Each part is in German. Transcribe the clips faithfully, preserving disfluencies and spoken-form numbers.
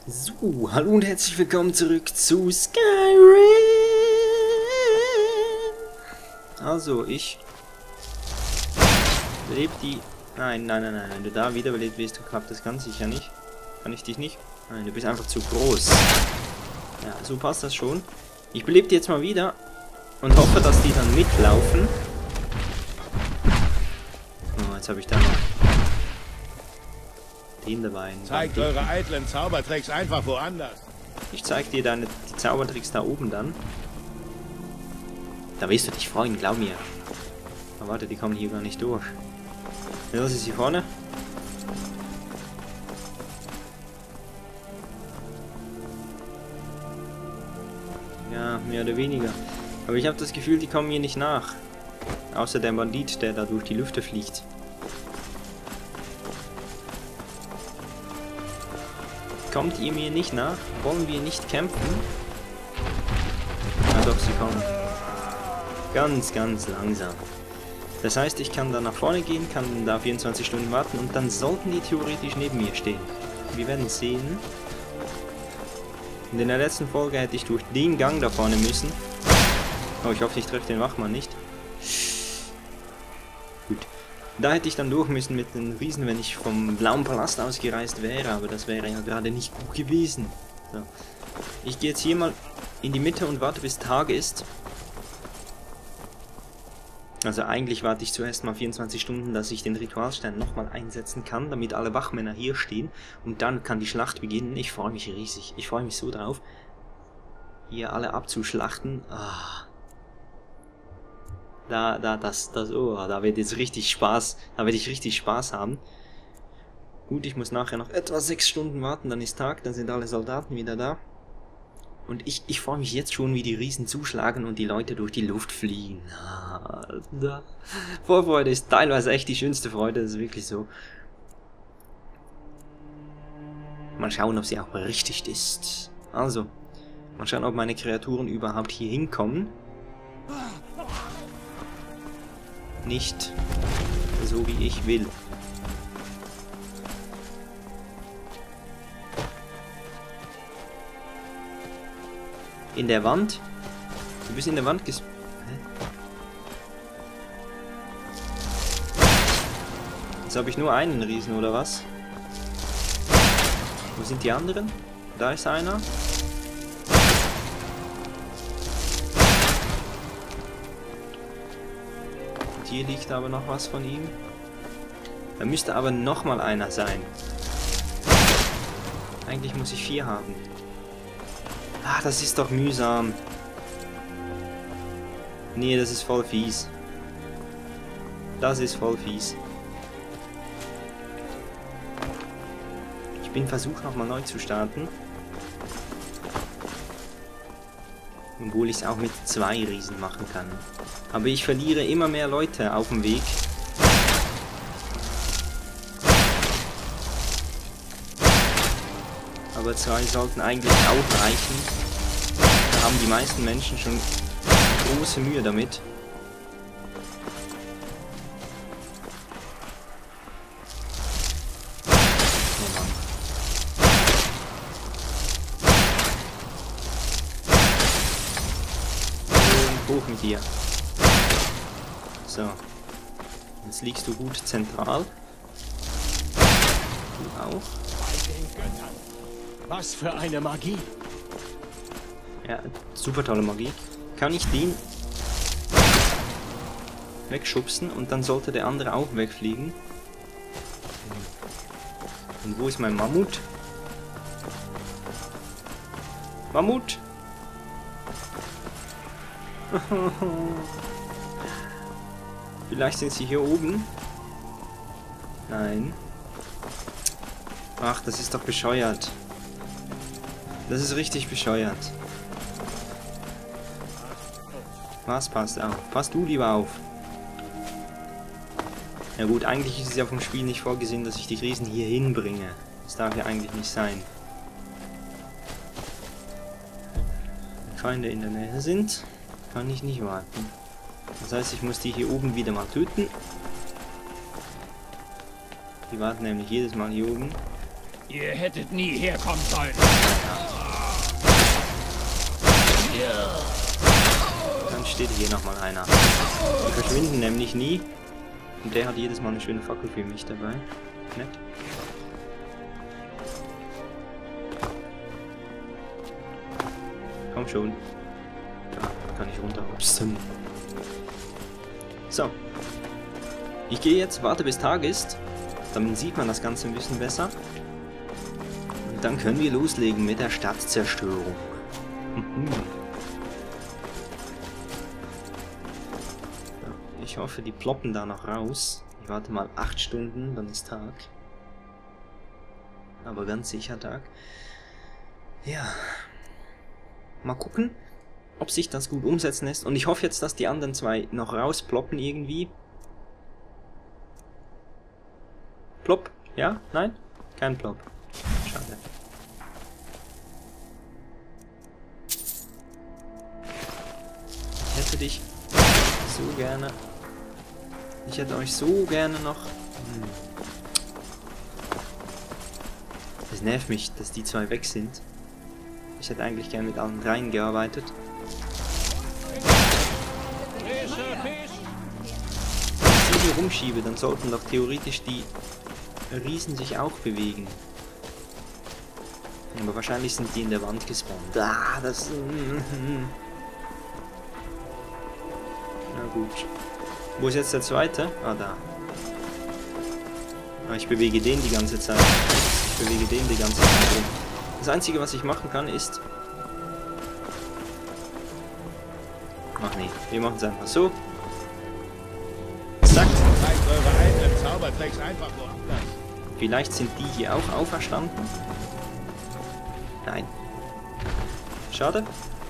So, hallo und herzlich willkommen zurück zu Skyrim. Also, ich belebe die... Nein, nein, nein, nein, wenn du da wiederbelebt wirst, klappt das ganz sicher nicht. Kann ich dich nicht? Nein, du bist einfach zu groß. Ja, so passt das schon. Ich belebe die jetzt mal wieder und hoffe, dass die dann mitlaufen. Oh, jetzt habe ich da noch den dabei. Zeigt eure eitlen Zaubertricks einfach woanders. Ich zeig dir deine die Zaubertricks da oben dann. Da wirst du dich freuen, glaub mir. Aber warte, die kommen hier gar nicht durch. Ja, das ist hier vorne. Ja, mehr oder weniger. Aber ich habe das Gefühl, die kommen mir nicht nach. Außer der Bandit, der da durch die Lüfte fliegt. Kommt ihr mir nicht nach? Wollen wir nicht kämpfen? Ja doch, sie kommen. Ganz, ganz langsam. Das heißt, ich kann da nach vorne gehen, kann da vierundzwanzig Stunden warten und dann sollten die theoretisch neben mir stehen. Wir werden sehen. Und in der letzten Folge hätte ich durch den Gang da vorne müssen. Oh, ich hoffe, ich treffe den Wachmann nicht. Gut. Da hätte ich dann durch müssen mit den Riesen, wenn ich vom Blauen Palast ausgereist wäre, aber das wäre ja gerade nicht gut gewesen. So. Ich gehe jetzt hier mal in die Mitte und warte, bis Tag ist. Also eigentlich warte ich zuerst mal vierundzwanzig Stunden, dass ich den Ritualstein nochmal einsetzen kann, damit alle Wachmänner hier stehen. Und dann kann die Schlacht beginnen. Ich freue mich riesig. Ich freue mich so drauf, hier alle abzuschlachten. Ah. Da, da, das, das, oh, da wird jetzt richtig Spaß, da werde ich richtig Spaß haben. Gut, ich muss nachher noch etwa sechs Stunden warten, dann ist Tag, dann sind alle Soldaten wieder da. Und ich, ich freue mich jetzt schon, wie die Riesen zuschlagen und die Leute durch die Luft fliegen. Ah, da. Vorfreude ist teilweise echt die schönste Freude, das ist wirklich so. Mal schauen, ob sie auch berichtigt ist. Also, mal schauen, ob meine Kreaturen überhaupt hier hinkommen. Nicht so, wie ich will. In der Wand? Du bist in der Wand ges... Hä? Jetzt habe ich nur einen Riesen, oder was? Wo sind die anderen? Da ist einer. Und hier liegt aber noch was von ihm. Da müsste aber noch mal einer sein. Eigentlich muss ich vier haben. Ah, das ist doch mühsam. Nee, das ist voll fies. Das ist voll fies. Ich bin versucht, nochmal neu zu starten. Obwohl ich es auch mit zwei Riesen machen kann. Aber ich verliere immer mehr Leute auf dem Weg. Aber zwei sollten eigentlich auch reichen. Da haben die meisten Menschen schon große Mühe damit. Oh Mann. Und hoch mit dir. So. Jetzt liegst du gut zentral. Du auch. Was für eine Magie! Ja, super tolle Magie. Kann ich den wegschubsen und dann sollte der andere auch wegfliegen. Und wo ist mein Mammut? Mammut! Vielleicht sind sie hier oben. Nein. Ach, das ist doch bescheuert. Das ist richtig bescheuert. Was passt auf? Passt du lieber auf. Ja gut, eigentlich ist es ja vom Spiel nicht vorgesehen, dass ich die Riesen hier hinbringe. Das darf ja eigentlich nicht sein. Wenn Feinde in der Nähe sind, kann ich nicht warten. Das heißt, ich muss die hier oben wieder mal töten. Die warten nämlich jedes Mal hier oben. Ihr hättet nie herkommen sollen. Dann steht hier nochmal einer. Die verschwinden nämlich nie. Und der hat jedes Mal eine schöne Fackel für mich dabei. Nett. Komm schon. Da kann ich runterhupsen. So. Ich gehe jetzt, warte bis Tag ist. Dann sieht man das Ganze ein bisschen besser. Und dann können wir loslegen mit der Stadtzerstörung. Ich hoffe, die ploppen da noch raus. Ich warte mal acht Stunden, dann ist Tag. Aber ganz sicher Tag. Ja. Mal gucken, ob sich das gut umsetzen lässt. Und ich hoffe jetzt, dass die anderen zwei noch rausploppen irgendwie. Plopp? Ja? Nein? Kein Plopp. Schade. Ich hätte dich so gerne... Ich hätte euch so gerne noch... Hm. Es nervt mich, dass die zwei weg sind. Ich hätte eigentlich gerne mit allen dreien gearbeitet. Wenn ich die hier rumschiebe, dann sollten doch theoretisch die Riesen sich auch bewegen. Aber wahrscheinlich sind die in der Wand gespawnt. Ah, das... Na gut. Wo ist jetzt der zweite? Ah, da. Ah, ich bewege den die ganze Zeit. Ich bewege den die ganze Zeit rum. Das Einzige, was ich machen kann, ist... Ach nee, wir machen es einfach so. Zack. Zeigt eure eigenen Zaubertricks einfach woanders. Vielleicht sind die hier auch auferstanden? Nein. Schade.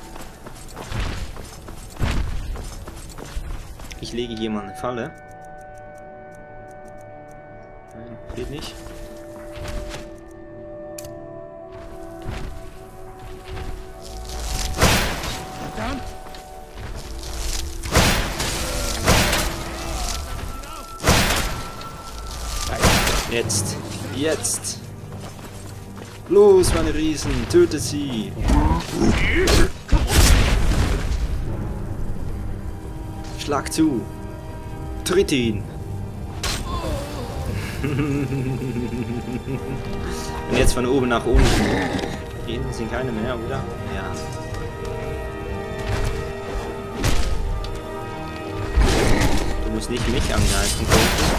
Ich lege hier mal eine Falle. Nein, geht nicht. Verdammt! Jetzt. Jetzt. Los, meine Riesen, töte sie. Schlag zu. Tritt ihn. Und jetzt von oben nach unten. Hier hinten sind keine mehr, oder? Ja. Du musst nicht mich angreifen.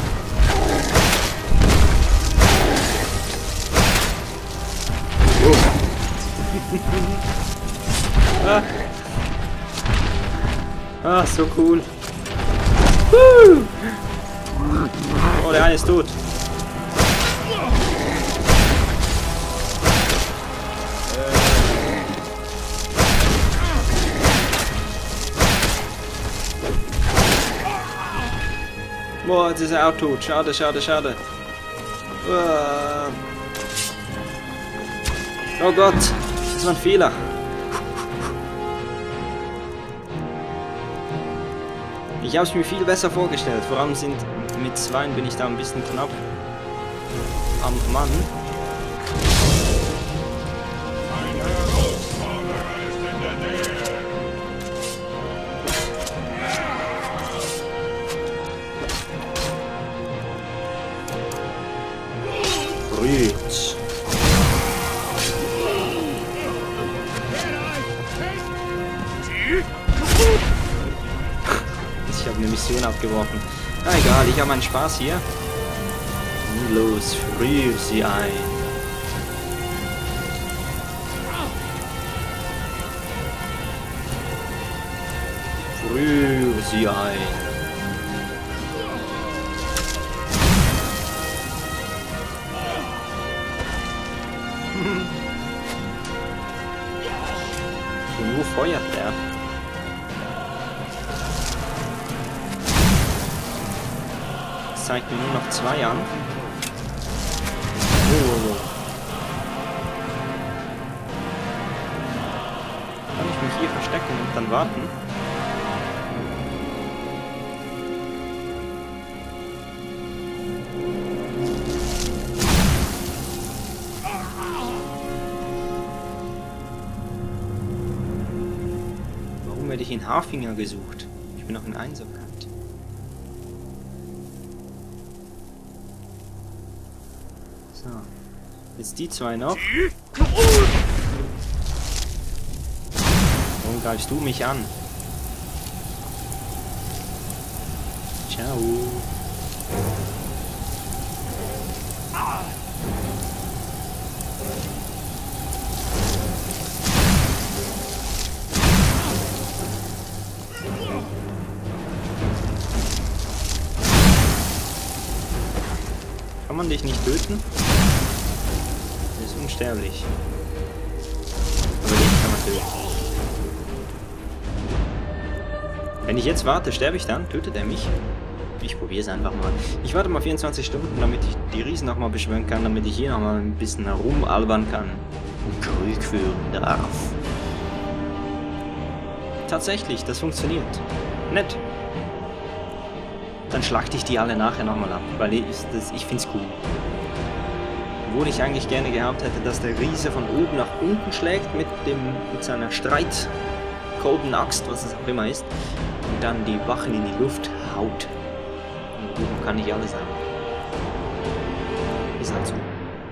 ah. ah, so cool. Woo. Oh, der eine ist tot. Boah, jetzt ist er auch tot. Schade, schade, schade. Oh Gott, das war ein Fehler. Ich habe es mir viel besser vorgestellt. Vor allem sind mit zwei bin ich da ein bisschen knapp am Mann. Rüt. Ich habe eine Mission abgeworfen. Na egal, ich habe meinen Spaß hier. Los, frier sie ein. Frier sie ein. Und wo feuert der? Das zeigt mir nur noch zwei an. Oh. Kann ich mich hier verstecken und dann warten? ich in Hafinger gesucht? Ich bin noch in Einsamkeit. So. Jetzt die zwei noch. Warum greifst du mich an? Ciao. Kann man dich nicht töten? Er ist unsterblich. Aber den kann man töten. Wenn ich jetzt warte, sterbe ich dann? Tötet er mich? Ich probiere es einfach mal. Ich warte mal vierundzwanzig Stunden, damit ich die Riesen nochmal beschwören kann, damit ich hier nochmal ein bisschen herumalbern kann und Krieg führen darf. Tatsächlich, das funktioniert. Nett. Dann schlachte ich die alle nachher nochmal ab, weil ich, das, ich finde es cool. Obwohl ich eigentlich gerne gehabt hätte, dass der Riese von oben nach unten schlägt mit, dem, mit seiner Streit Golden Axt, was es auch immer ist, und dann die Wachen in die Luft haut. Und oben kann nicht alles haben. Ist halt so.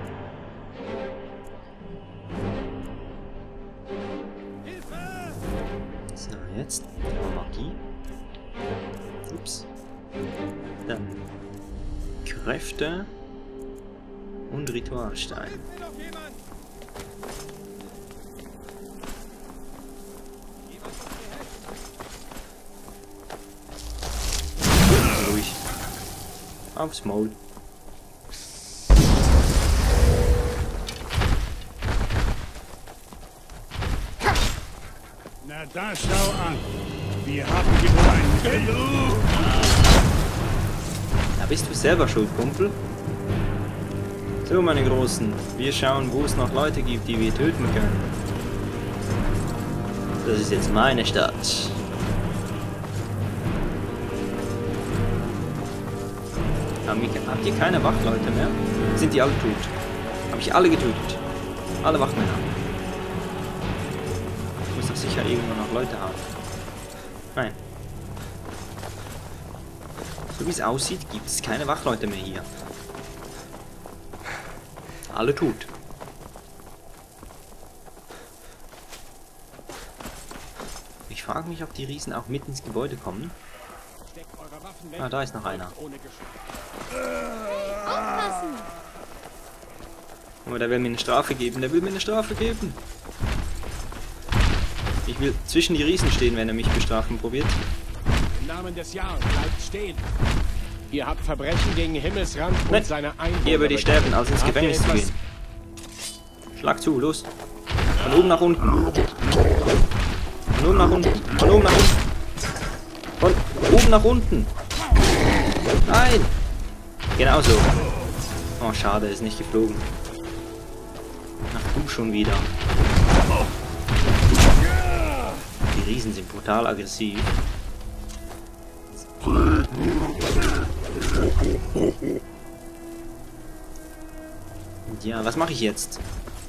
So, jetzt Magie. Ups. Dann Kräfte und Ritualstein. Ruhig. Aufs Maul. Na da schau an. Wir haben hier wohl einen genug. Da bist du selber schuld, Kumpel. So, meine Großen, wir schauen, wo es noch Leute gibt, die wir töten können. Das ist jetzt meine Stadt. Haben wir, habt ihr keine Wachleute mehr? Sind die alle tot? Habe ich alle getötet? Alle Wachmänner. Ich muss doch sicher irgendwo noch Leute haben. Nein. So wie es aussieht, gibt es keine Wachleute mehr hier. Alle tot. Ich frage mich, ob die Riesen auch mit ins Gebäude kommen. Ah, da ist noch einer. Aufpassen! Aber der will mir eine Strafe geben. Der will mir eine Strafe geben. Ich will zwischen die Riesen stehen, wenn er mich bestrafen probiert. Im Namen des Jahres bleibt stehen. Ihr habt Verbrechen gegen Himmelsrand und Nein. seine Einwohner. Hier würde ich sterben, als ins Habt ihr Gefängnis zu etwas- gehen. Schlag zu, los. Von oben nach unten. Von oben nach unten. Von oben nach unten. Von oben nach unten. Nein! Genau so. Oh, schade, ist nicht geflogen. Ach, du schon wieder. Die Riesen sind brutal aggressiv. Ja, was mache ich jetzt?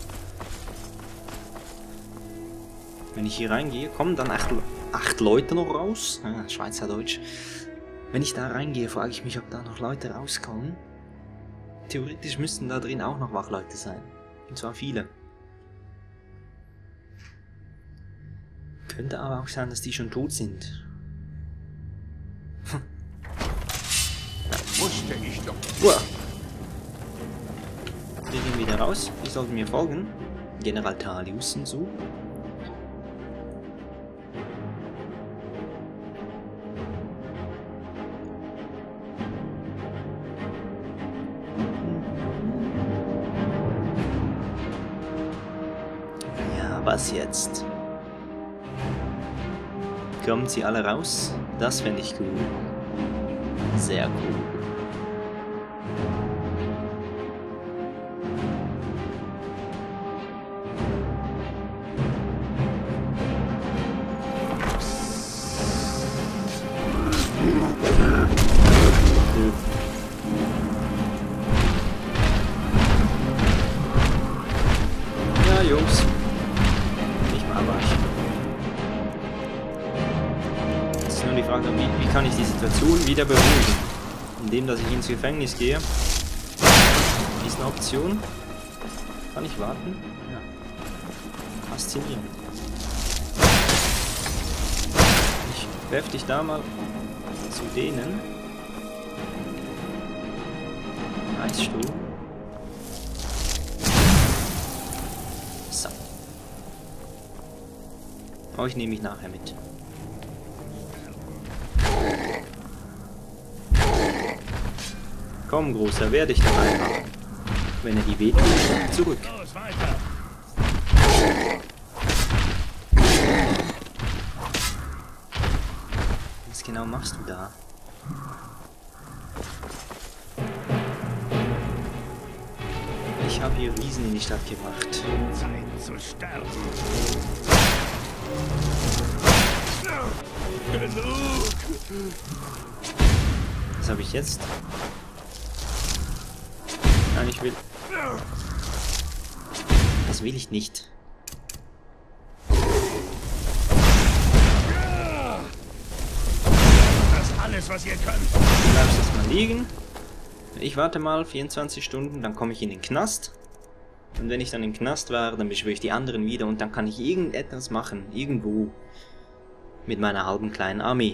Wenn ich hier reingehe, kommen dann acht, acht Leute noch raus. Ah, Schweizerdeutsch. Wenn ich da reingehe, frage ich mich, ob da noch Leute rauskommen. Theoretisch müssten da drin auch noch Wachleute sein. Und zwar viele. Könnte aber auch sein, dass die schon tot sind. Wusste ich doch. Uah. Wir gehen wieder raus. Die sollten mir folgen. General Thalius und so. Ja, was jetzt? Kommen sie alle raus? Das fände ich cool. Sehr cool. Ja, Jungs. Ich mal weich. Situation wieder beruhigen. Indem, dass ich ins Gefängnis gehe. Ist eine Option. Kann ich warten? Ja. Faszinierend. Ich werfe dich da mal zu denen. Eisstuhl. So. Euch nehme ich nachher mit. Komm, Großer, werde ich dabei machen. Wenn er die wehtut, zurück. Was genau machst du da? Ich habe hier Riesen in die Stadt gebracht. Zeit zu sterben. Genug. Was habe ich jetzt? Nein, ich will... Das will ich nicht. Das ist alles, was ihr könnt. Du bleibst jetzt mal liegen. Ich warte mal vierundzwanzig Stunden, dann komme ich in den Knast. Und wenn ich dann im Knast war, dann beschwöre ich die anderen wieder und dann kann ich irgendetwas machen, irgendwo. Mit meiner halben kleinen Armee.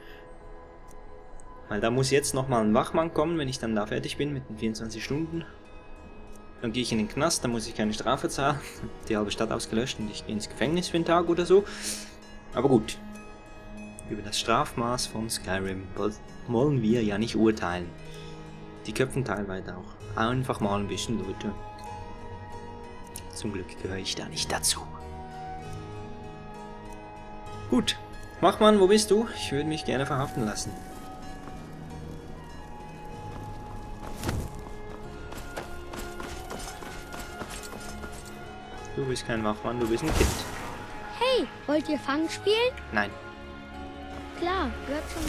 Weil da muss jetzt nochmal ein Wachmann kommen, wenn ich dann da fertig bin mit den vierundzwanzig Stunden. Dann gehe ich in den Knast, dann muss ich keine Strafe zahlen. Die halbe Stadt ausgelöscht und ich gehe ins Gefängnis für einen Tag oder so. Aber gut. Über das Strafmaß von Skyrim wollen wir ja nicht urteilen. Die köpfen teilweise auch einfach mal ein bisschen Leute. Zum Glück gehöre ich da nicht dazu. Gut. Wachmann, wo bist du? Ich würde mich gerne verhaften lassen. Du bist kein Wachmann, du bist ein Kind. Hey, wollt ihr Fang spielen? Nein. Klar, gehört schon.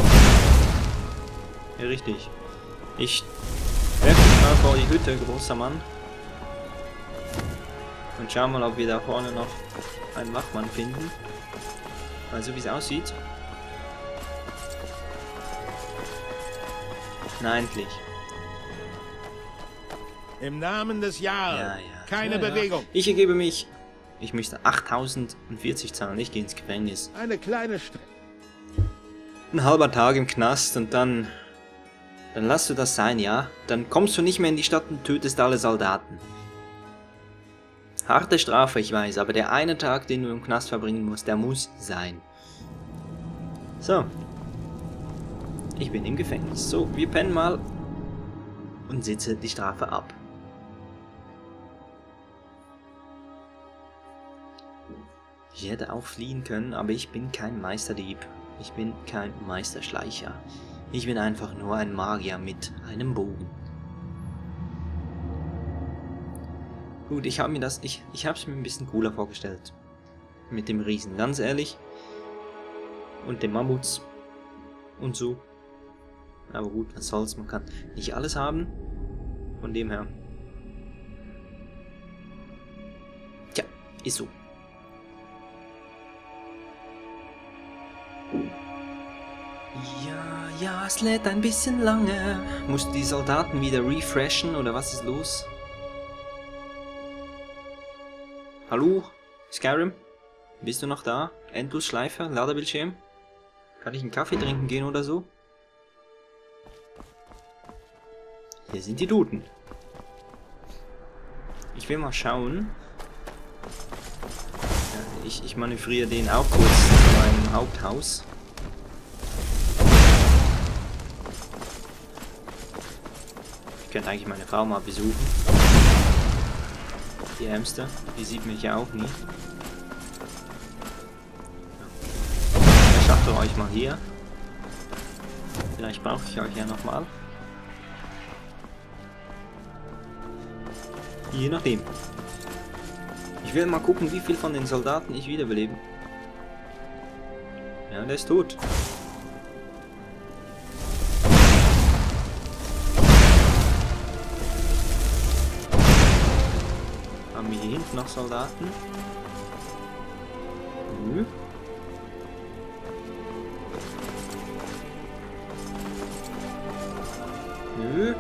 Ja, richtig. Ich werfe dich mal vor die Hütte, großer Mann. Und schau mal, ob wir da vorne noch einen Wachmann finden. Weil so wie es aussieht. Na, endlich. Im Namen des Jahres. Ja, ja. Keine ja, ja. Bewegung. Ich ergebe mich. Ich möchte achttausendvierzig zahlen. Ich gehe ins Gefängnis. Eine kleine Strecke. Ein halber Tag im Knast und dann... Dann lass du das sein, ja? Dann kommst du nicht mehr in die Stadt und tötest alle Soldaten. Harte Strafe, ich weiß, aber der eine Tag, den du im Knast verbringen musst, der muss sein. So. Ich bin im Gefängnis. So, wir pennen mal und sitze die Strafe ab. Ich hätte auch fliehen können, aber ich bin kein Meisterdieb. Ich bin kein Meisterschleicher. Ich bin einfach nur ein Magier mit einem Bogen. Gut, ich habe mir das, ich, ich habe es mir ein bisschen cooler vorgestellt. Mit dem Riesen, ganz ehrlich. Und den Mammuts. Und so. Aber gut, was soll's, man kann nicht alles haben. Von dem her. Tja, ist so. Ja, ja, es lädt ein bisschen lange. Musst du die Soldaten wieder refreshen oder was ist los? Hallo? Skyrim? Bist du noch da? Endlosschleife? Ladebildschirm? Kann ich einen Kaffee trinken gehen oder so? Hier sind die Duden. Ich will mal schauen. Ja, ich, ich manövriere den auch kurz zu meinem Haupthaus. Ich könnte eigentlich meine Frau mal besuchen. Die Ärmste, die sieht mich ja auch nie. Ich schaffe euch mal hier. Vielleicht brauche ich euch ja nochmal. Je nachdem. Ich will mal gucken, wie viel von den Soldaten ich wiederbeleben. Ja, der ist tot. Haben wir hier hinten noch Soldaten? Nö. Nö.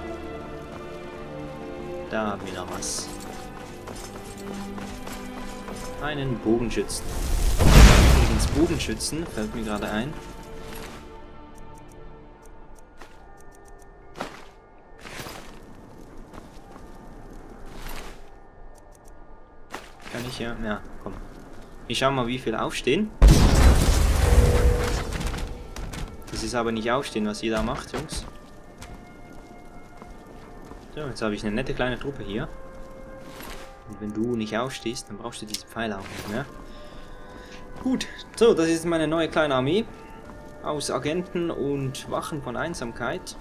Da haben wir noch was. Einen Bogenschützen. Übrigens Bogenschützen, fällt mir gerade ein. Kann ich ja... Ja, komm. Ich schau mal, wie viel aufstehen. Das ist aber nicht aufstehen, was ihr da macht, Jungs. So, jetzt habe ich eine nette kleine Truppe hier. Und wenn du nicht aufstehst, dann brauchst du diese Pfeile auch nicht mehr. Gut, so, das ist meine neue kleine Armee. Aus Agenten und Wachen von Einsamkeit.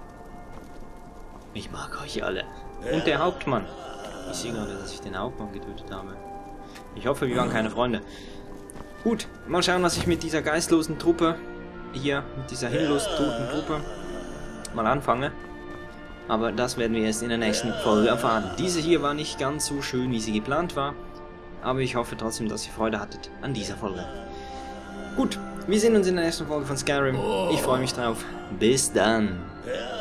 Ich mag euch alle. Und der Hauptmann. Ich sehe gerade, dass ich den Hauptmann getötet habe. Ich hoffe, wir waren keine Freunde. Gut, mal schauen, was ich mit dieser geistlosen Truppe hier, mit dieser hinlos toten Truppe, mal anfange. Aber das werden wir erst in der nächsten Folge erfahren. Diese hier war nicht ganz so schön, wie sie geplant war. Aber ich hoffe trotzdem, dass ihr Freude hattet an dieser Folge. Gut, wir sehen uns in der nächsten Folge von Skyrim. Ich freue mich drauf. Bis dann.